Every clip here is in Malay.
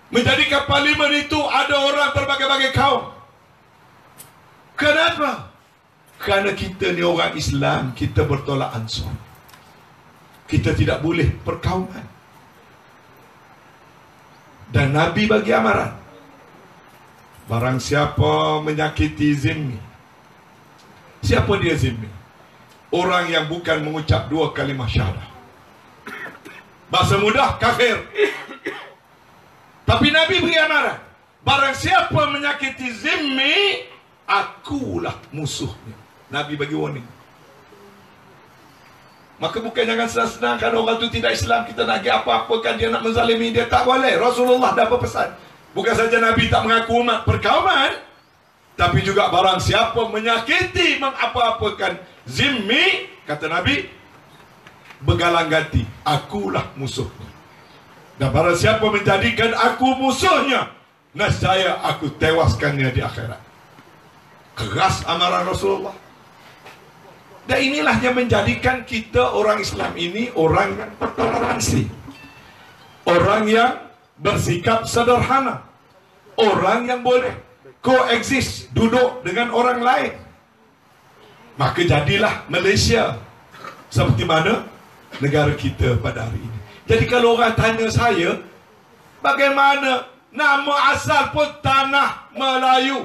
menjadikan parlimen itu ada orang berbagai-bagai kaum. Kenapa? Kerana kita ni orang Islam, kita bertolak ansur. Kita tidak boleh perkauman. Dan Nabi bagi amaran, barang siapa menyakiti zimmi. Siapa dia zimmi? Orang yang bukan mengucap 2 kalimah syahadah. Bahasa mudah, kafir. Tapi Nabi beri amaran, barang siapa menyakiti zimmi, akulah musuhnya. Nabi bagi warning. Maka bukan jangan senang-senang kalau orang tu tidak Islam, kita nak pergi apa-apakan dia, nak menzalimi dia, tak boleh. Rasulullah dah berpesan. Bukan saja Nabi tak mengaku umat perkauman, tapi juga barang siapa menyakiti, mengapa-apakan zimmi, kata Nabi, bergalang ganti, akulah musuhnya. Dan barang siapa menjadikan aku musuhnya, nescaya aku tewaskannya di akhirat. Keras amaran Rasulullah. Dan inilah yang menjadikan kita orang Islam ini orang yang bertoleransi, orang yang bersikap sederhana, orang yang boleh coexist, duduk dengan orang lain. Maka jadilah Malaysia seperti mana negara kita pada hari ini. Jadi kalau orang tanya saya, bagaimana nama asal pun Tanah Melayu.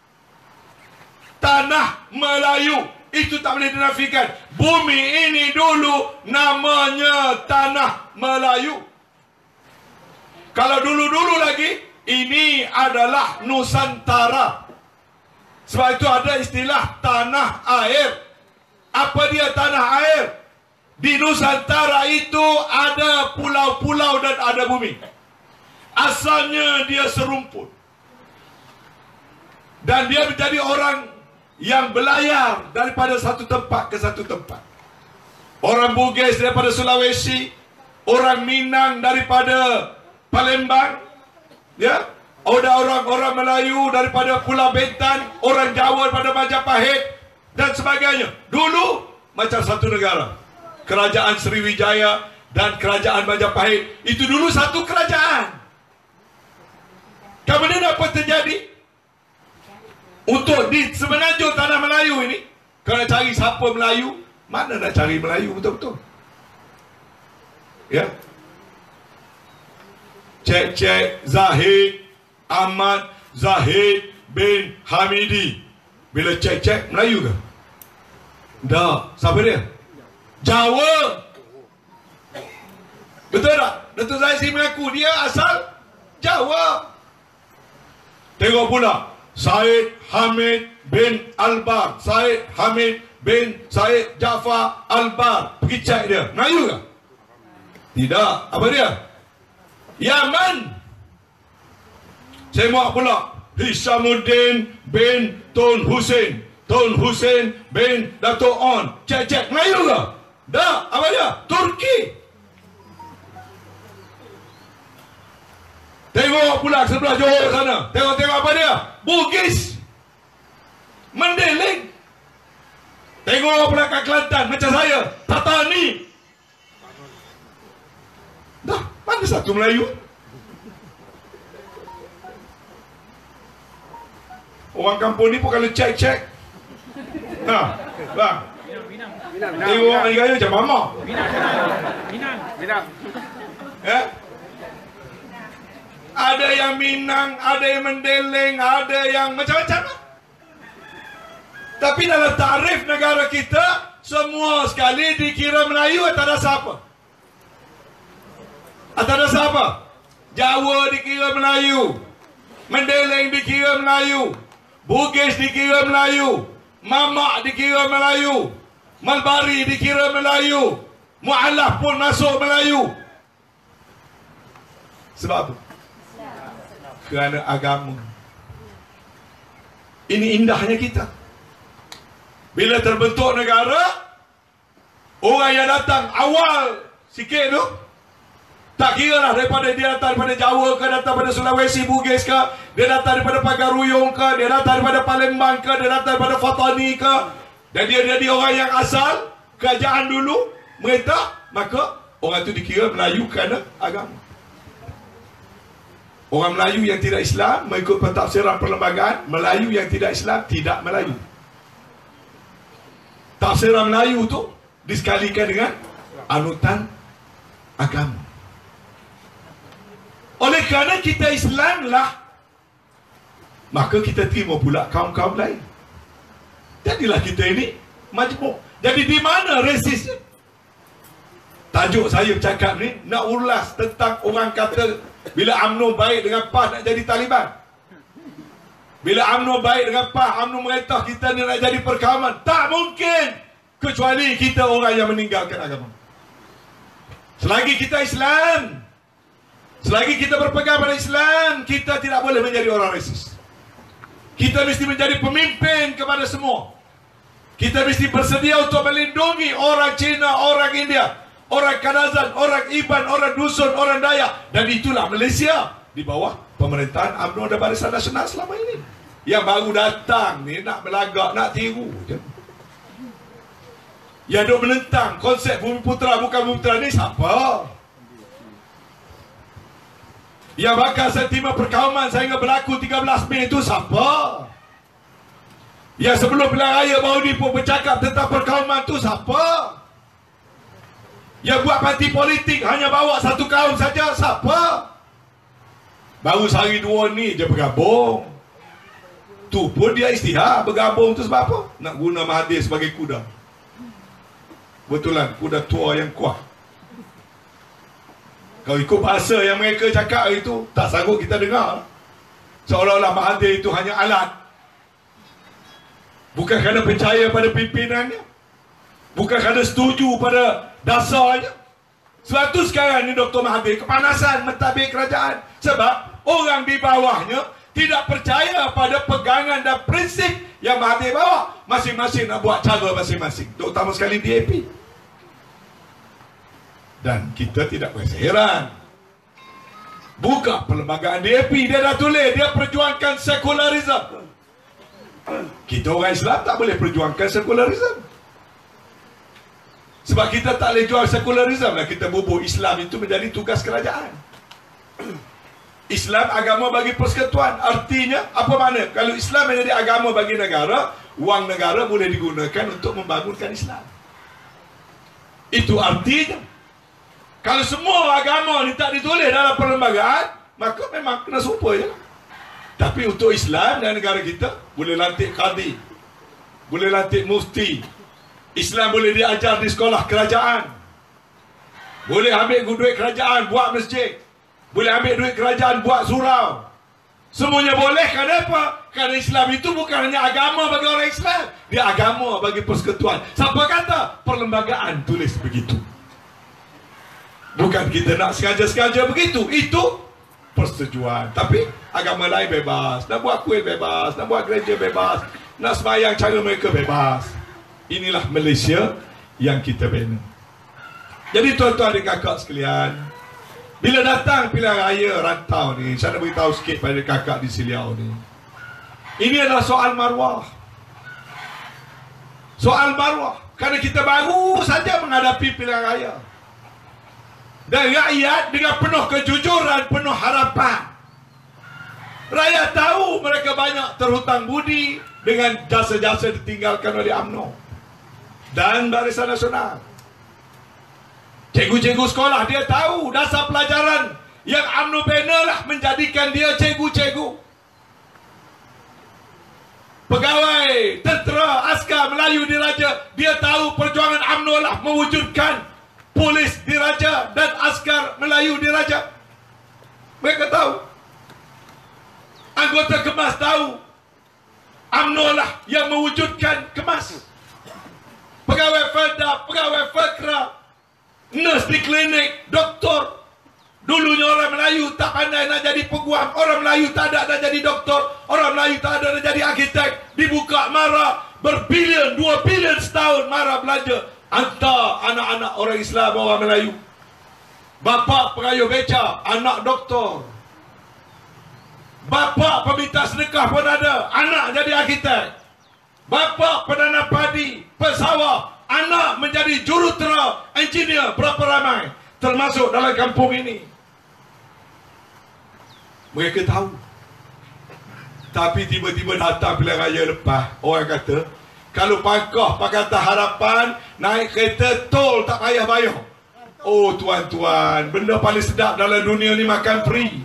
Tanah Melayu itu tak boleh dinafikan. Bumi ini dulu namanya Tanah Melayu. Kalau dulu-dulu lagi, ini adalah Nusantara. Sebab itu ada istilah tanah air. Apa dia tanah air? Di Nusantara itu ada pulau-pulau dan ada bumi. Asalnya dia serumpun. Dan dia menjadi orang yang belayar daripada satu tempat ke satu tempat. Orang Bugis daripada Sulawesi, orang Minang daripada Palembang, ya, ada orang-orang Melayu daripada Pulau Bintan, orang Jawa daripada Majapahit dan sebagainya. Dulu macam satu negara. Kerajaan Sriwijaya dan Kerajaan Majapahit itu dulu satu kerajaan. Kemudian apa terjadi? Untuk di semenanjung Tanah Melayu ini, kalau cari siapa Melayu, mana nak cari Melayu betul-betul? Ya. Cek Zahid Ahmad Zahid bin Hamidi. Bila cek Melayu ke? Dah. Siapa dia? Jawa. Betul tak? Datuk Zahid mengaku dia asal Jawa. Tengok pula Said Hamid bin Albar, Said Hamid bin Said Jaafar Albar. Pergi cek dia, Melayu ke? Tidak. Apa dia? Yaman. Tengok pula Hisamuddin bin Tun Hussein, Tun Hussein bin Dato' On. Cek Melayu ke? Dah. Apa dia? Turki. Tengok pula sebelah Johor sana. Tengok apa dia? Bugis. Mendeling. Tengok pula kat Kelantan macam saya, Tatani. Dah, mana satu Melayu? Orang kampung ni pun kalau cek. Bang. Tengok orang gaya macam mama. Minang. Ada yang Minang, ada yang Mendeleng, ada yang macam-macam. Tapi dalam tarif negara kita, semua sekali dikira Melayu atas dasar apa? Atas dasar apa? Jawa dikira Melayu, Mendeleng dikira Melayu, Bugis dikira Melayu, Mamak dikira Melayu, Malbari dikira Melayu, Mu'alaf pun masuk Melayu. Sebab apa? Kerana agama. Ini indahnya kita. Bila terbentuk negara, orang yang datang awal sikit tu, tak kira lah daripada dia datang daripada Jawa ke, datang daripada Sulawesi, Bugis ke, dia datang daripada Pagaruyung ke, dia datang daripada Palembang ke, dia datang daripada Fatani ke, dan dia jadi orang yang asal kerajaan dulu mereka, maka orang tu dikira Melayu kerana agama. Orang Melayu yang tidak Islam mengikut pentafsiran perlembagaan, Melayu yang tidak Islam tidak Melayu. Tafsiran Melayu tu disekalikan dengan anutan agama. Oleh kerana kita Islam lah, maka kita terima pula kaum-kaum lain. Jadilah kita ini majmuk. Jadi di mana resis? Tajuk saya bercakap ni nak ulas tentang orang kata bila UMNO baik dengan PAS nak jadi Taliban. Bila UMNO baik dengan PAS, UMNO merintah kita ni nak jadi perkawaman. Tak mungkin kecuali kita orang yang meninggalkan agama. Selagi kita Islam, selagi kita berpegang pada Islam, kita tidak boleh menjadi orang resis. Kita mesti menjadi pemimpin kepada semua. Kita mesti bersedia untuk melindungi orang Cina, orang India, orang Kadazan, orang Iban, orang Dusun, orang Dayak. Dan itulah Malaysia di bawah pemerintahan UMNO dan Barisan Nasional selama ini. Yang baru datang ni nak belagak, nak tiru je. Yang duk menentang konsep Bumiputera bukan Bumiputera ni siapa? Yang bakal sentimen perkawaman sehingga berlaku 13 Mei itu siapa? Yang sebelum pilihan raya baru ni pun bercakap tentang perkawaman tu siapa? Yang buat parti politik hanya bawa satu kaum saja siapa? Baru sehari dua ni je bergabung. Tu pun dia istihar bergabung tu sebab apa? Nak guna Mahathir sebagai kuda. Betulan kuda tua yang kuat. Kalau ikut bahasa yang mereka cakap itu, tak sanggup kita dengar. Seolah-olah Mahathir itu hanya alat. Bukan kerana percaya pada pimpinannya, bukan kerana setuju pada dasarnya. Sebab tu sekarang ni Dr. Mahathir kepanasan mentadbir kerajaan. Sebab orang di bawahnya tidak percaya pada pegangan dan prinsip yang Mahathir bawa. Masing-masing nak buat cara masing-masing, terutama sekali DAP. Dan kita tidak berasa heran. Buka perlembagaan DAP, dia dah tulis dia perjuangkan sekularisme. Kita orang Islam tak boleh perjuangkan sekularisme. Sebab kita tak boleh jual sekularisme lah. Kita bubuh Islam itu menjadi tugas kerajaan. Islam agama bagi persekutuan. Artinya apa makna? Kalau Islam menjadi agama bagi negara, wang negara boleh digunakan untuk membangunkan Islam. Itu artinya. Kalau semua agama ni tak ditulis dalam perlembagaan, maka memang kena sumpah je. Tapi untuk Islam dan negara kita, boleh lantik qadi, boleh lantik mufti. Islam boleh diajar di sekolah kerajaan. Boleh ambil duit kerajaan buat masjid. Boleh ambil duit kerajaan buat surau. Semuanya boleh. Kenapa? Kerana Islam itu bukan hanya agama bagi orang Islam, dia agama bagi persekutuan. Siapa kata? Perlembagaan tulis begitu. Bukan kita nak sengaja-sengaja begitu. Itu persetujuan. Tapi agama lain bebas. Nak buat kuil bebas, nak buat gereja bebas, nak sembahyang cara mereka bebas. Inilah Malaysia yang kita bina. Jadi tuan-tuan dan kakak sekalian, bila datang pilihan raya rantau ni, saya nak beritahu sikit pada kakak di Seliau ni. Ini adalah soal maruah. Soal maruah. Kerana kita baru saja menghadapi pilihan raya. Dan rakyat dengan penuh kejujuran, penuh harapan. Rakyat tahu mereka banyak terhutang budi dengan jasa-jasa ditinggalkan oleh UMNO dan Barisan Nasional. Cikgu-cikgu sekolah dia tahu dasar pelajaran yang UMNO bina lah menjadikan dia cikgu-cikgu. Pegawai, tentera, askar Melayu diraja, dia tahu perjuangan UMNO lah mewujudkan polis diraja dan askar Melayu diraja. Mereka tahu. Anggota KEMAS tahu UMNO lah yang mewujudkan KEMAS. Pegawai FEDA, pegawai FEKRA, nurse di klinik, doktor. Dulunya orang Melayu tak pandai nak jadi peguam. Orang Melayu tak ada nak jadi doktor. Orang Melayu tak ada nak jadi arkitek. Dibuka marah berbilion, 2 bilion setahun marah belanja. Hantar anak-anak orang Islam, orang Melayu. Bapa pengayuh beca, anak doktor. Bapa peminta sedekah pun ada, anak jadi arkitek. Bapa penanam padi, pesawah, anak menjadi jurutera, engineer. Berapa ramai termasuk dalam kampung ini. Mereka tahu. Tapi tiba-tiba datang pilihan raya lepas, orang kata, kalau Pangkah Pakatan Harapan naik kereta tol tak payah bayar. Oh tuan-tuan, benda paling sedap dalam dunia ni makan free.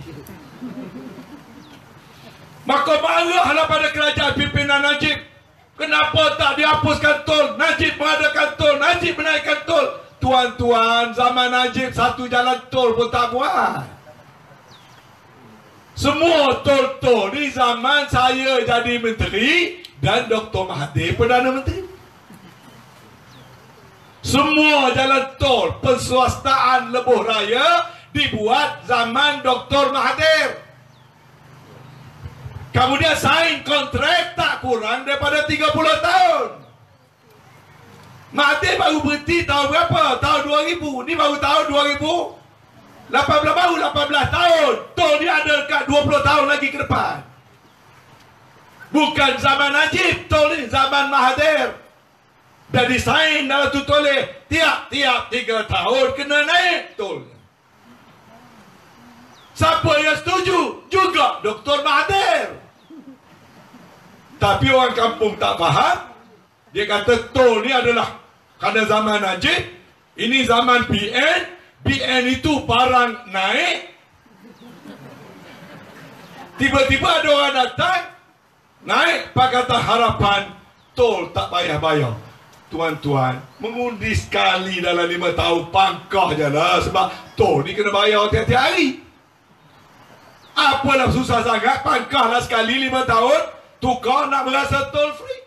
Maka marahlah pada kerajaan pimpinan Najib. Kenapa tak dihapuskan tol? Najib mengadakan tol, Najib menaikkan tol. Tuan-tuan, zaman Najib satu jalan tol pun tak buat. Semua tol-tol di zaman saya jadi menteri dan Dr. Mahathir Perdana Menteri. Semua jalan tol perswastaan lebuh raya dibuat zaman Dr. Mahathir. Kemudian sign kontrak tak kurang daripada 30 tahun. Mahathir baru berhenti tahun berapa? Tahun 2000. Ni baru tahun 2000. 18 baru 18 tahun. Tol dia ada dekat 20 tahun lagi ke depan. Bukan zaman Najib, tol ni zaman Mahathir. Dan disain dalam tu tulis tiap-tiap 3 tahun kena naik tol. Siapa yang setuju? Juga Dr. Mahathir. Tapi orang kampung tak faham. Dia kata tol ni adalah kerana zaman Najib, ini zaman PN. PN itu barang naik. Tiba-tiba ada orang datang, naik Pakatan Harapan, tol tak payah bayar. Tuan-tuan, mengundi sekali dalam 5 tahun Pangkah je lah. Sebab tol ni kena bayar tiap-tiap hari. Apalah susah sangat, Pangkah lah sekali 5 tahun, tukar nak berasa tol free.